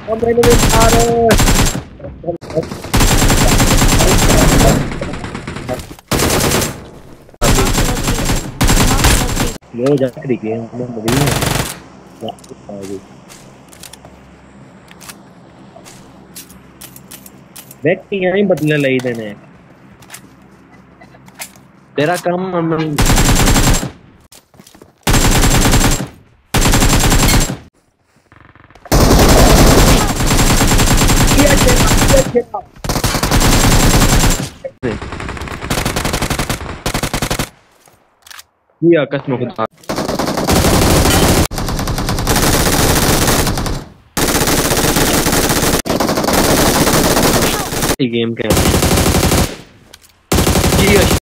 और मैंने भी मारे। ये जाकर के हमने मरी है। व्यक्ति यहीं बदले लई देने तेरा काम किया कसम खुदा गेम के